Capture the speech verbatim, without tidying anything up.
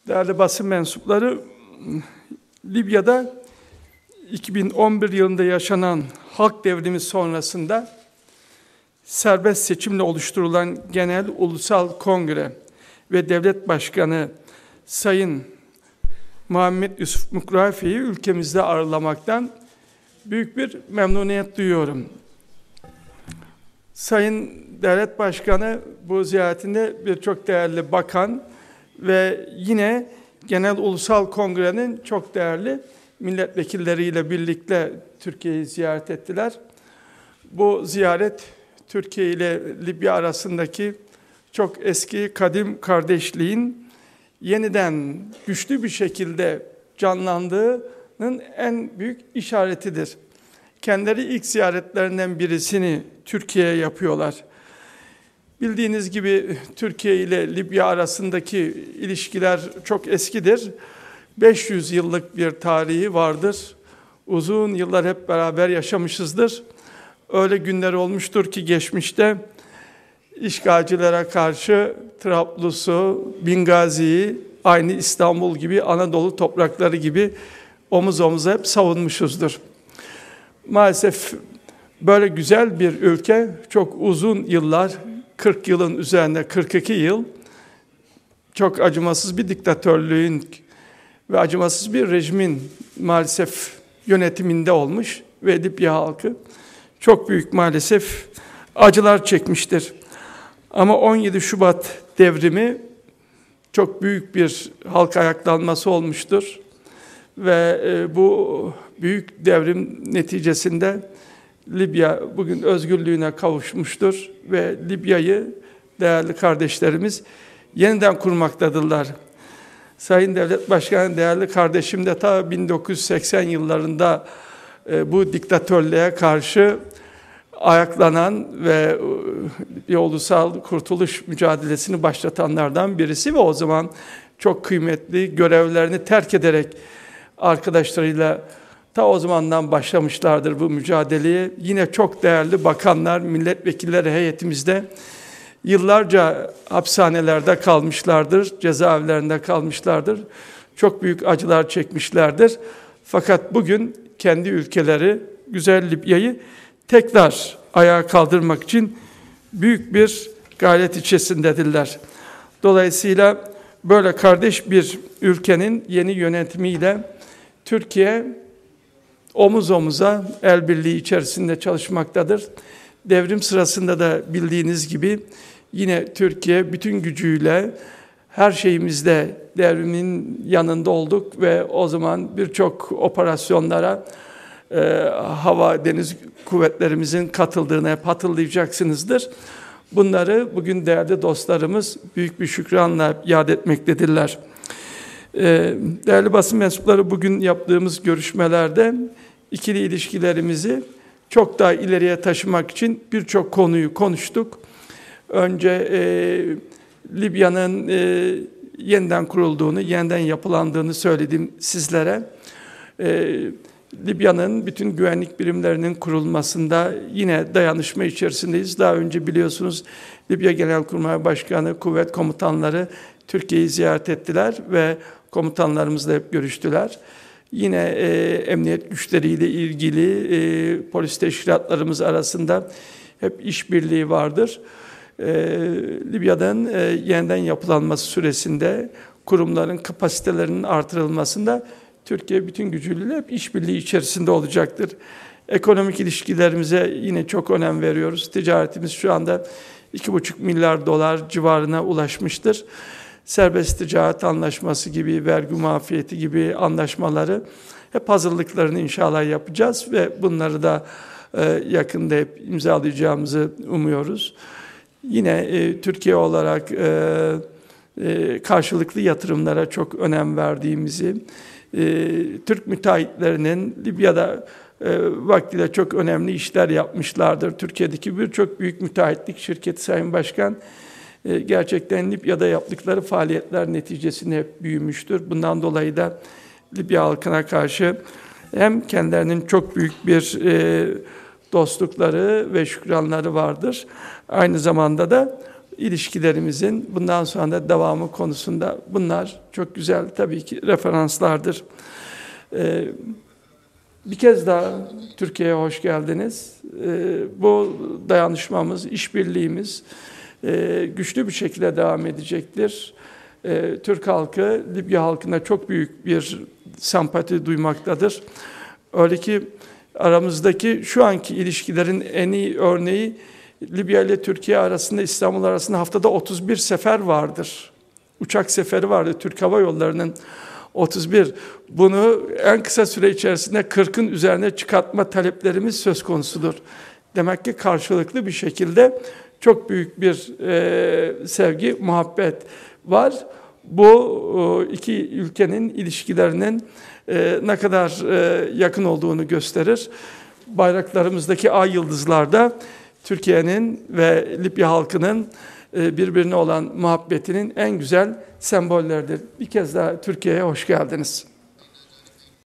Değerli basın mensupları, Libya'da iki bin on bir yılında yaşanan halk devrimi sonrasında serbest seçimle oluşturulan Genel Ulusal Kongre ve Devlet Başkanı Sayın Muhammed Yusuf Mukrafi'yi ülkemizde ağırlamaktan büyük bir memnuniyet duyuyorum. Sayın Devlet Başkanı bu ziyaretinde birçok değerli bakan ve yine Genel Ulusal Kongre'nin çok değerli milletvekilleriyle birlikte Türkiye'yi ziyaret ettiler. Bu ziyaret Türkiye ile Libya arasındaki çok eski kadim kardeşliğin yeniden güçlü bir şekilde canlandığının en büyük işaretidir. Kendileri ilk ziyaretlerinden birisini Türkiye'ye yapıyorlar. Bildiğiniz gibi Türkiye ile Libya arasındaki ilişkiler çok eskidir. beş yüz yıllık bir tarihi vardır. Uzun yıllar hep beraber yaşamışızdır. Öyle günler olmuştur ki geçmişte işgalcilere karşı Trablus'u, Bingazi'yi aynı İstanbul gibi, Anadolu toprakları gibi omuz omuza hep savunmuşuzdur. Maalesef böyle güzel bir ülke çok uzun yıllar, kırk yılın üzerinde kırk iki yıl çok acımasız bir diktatörlüğün ve acımasız bir rejimin maalesef yönetiminde olmuş ve Libya halkı çok büyük maalesef acılar çekmiştir. Ama on yedi Şubat devrimi çok büyük bir halk ayaklanması olmuştur. Ve bu büyük devrim neticesinde Libya bugün özgürlüğüne kavuşmuştur ve Libya'yı değerli kardeşlerimiz yeniden kurmaktadırlar. Sayın Devlet Başkanı, değerli kardeşim de ta bin dokuz yüz seksen yıllarında bu diktatörlüğe karşı ayaklanan ve bir ulusal kurtuluş mücadelesini başlatanlardan birisi ve o zaman çok kıymetli görevlerini terk ederek arkadaşlarıyla ta o zamandan başlamışlardır bu mücadeleye. Yine çok değerli bakanlar, milletvekilleri heyetimizde yıllarca hapishanelerde kalmışlardır, cezaevlerinde kalmışlardır. Çok büyük acılar çekmişlerdir. Fakat bugün kendi ülkeleri, güzel Libya'yı tekrar ayağa kaldırmak için büyük bir gayret içerisindedirler. Dolayısıyla böyle kardeş bir ülkenin yeni yönetimiyle Türkiye omuz omuza el birliği içerisinde çalışmaktadır. Devrim sırasında da bildiğiniz gibi yine Türkiye bütün gücüyle her şeyimizde devrimin yanında olduk ve o zaman birçok operasyonlara e, hava deniz kuvvetlerimizin katıldığını hep hatırlayacaksınızdır. Bunları bugün değerli dostlarımız büyük bir şükranla yad etmektedirler. Değerli basın mensupları, bugün yaptığımız görüşmelerde ikili ilişkilerimizi çok daha ileriye taşımak için birçok konuyu konuştuk. Önce e, Libya'nın e, yeniden kurulduğunu, yeniden yapılandığını söyledim sizlere. E, Libya'nın bütün güvenlik birimlerinin kurulmasında yine dayanışma içerisindeyiz. Daha önce biliyorsunuz Libya Genelkurmay Başkanı, kuvvet komutanları Türkiye'yi ziyaret ettiler ve komutanlarımızla hep görüştüler. Yine e, emniyet güçleriyle ilgili e, polis teşkilatlarımız arasında hep işbirliği vardır. E, Libya'dan e, yeniden yapılanması süresinde kurumların kapasitelerinin artırılmasında Türkiye bütün gücüyle hep işbirliği içerisinde olacaktır. Ekonomik ilişkilerimize yine çok önem veriyoruz. Ticaretimiz şu anda iki buçuk milyar dolar civarına ulaşmıştır. Serbest ticaret anlaşması gibi, vergi muafiyeti gibi anlaşmaları hep hazırlıklarını inşallah yapacağız ve bunları da e, yakında hep imzalayacağımızı umuyoruz. Yine e, Türkiye olarak e, e, karşılıklı yatırımlara çok önem verdiğimizi, e, Türk müteahhitlerinin Libya'da e, vaktiyle çok önemli işler yapmışlardır. Türkiye'deki birçok büyük müteahhitlik şirketi Sayın Başkan, gerçekten Libya'da yaptıkları faaliyetler neticesinde hep büyümüştür. Bundan dolayı da Libya halkına karşı hem kendilerinin çok büyük bir dostlukları ve şükranları vardır. Aynı zamanda da ilişkilerimizin bundan sonra da devamı konusunda bunlar çok güzel tabii ki referanslardır. Ee, bir kez daha Türkiye'ye hoş geldiniz. Ee, bu dayanışmamız, işbirliğimiz e, güçlü bir şekilde devam edecektir. Ee, Türk halkı Libya halkına çok büyük bir sempati duymaktadır. Öyle ki aramızdaki şu anki ilişkilerin en iyi örneği Libya ile Türkiye arasında, İstanbul arasında haftada otuz bir sefer vardır. Uçak seferi vardır Türk Hava Yolları'nın otuz bir. Bunu en kısa süre içerisinde kırkın üzerine çıkartma taleplerimiz söz konusudur. Demek ki karşılıklı bir şekilde çok büyük bir e, sevgi, muhabbet var. Bu iki ülkenin ilişkilerinin e, ne kadar e, yakın olduğunu gösterir. Bayraklarımızdaki ay yıldızlar da Türkiye'nin ve Libya halkının e, birbirine olan muhabbetinin en güzel sembolleridir. Bir kez daha Türkiye'ye hoş geldiniz.